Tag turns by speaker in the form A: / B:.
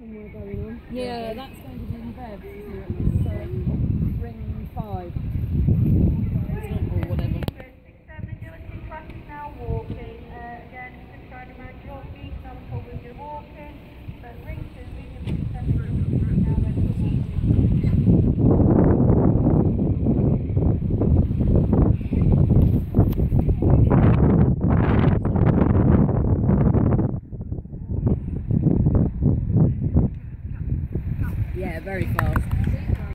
A: somewhere going on.
B: Yeah, that's going to be in Bev, isn't it? So, ring 5.